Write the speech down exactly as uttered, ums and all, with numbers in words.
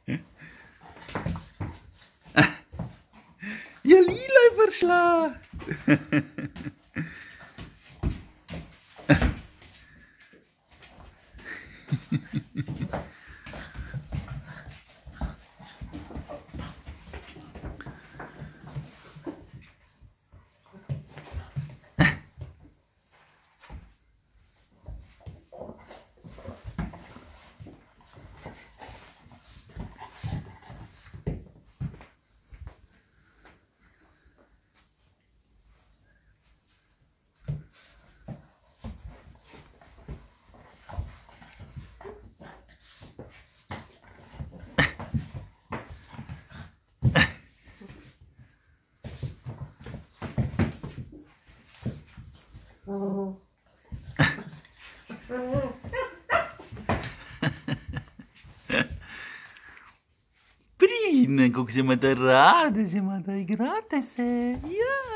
Jy lê versla. Bine, cu se mă tărade, se mă dai grate, se. Ia.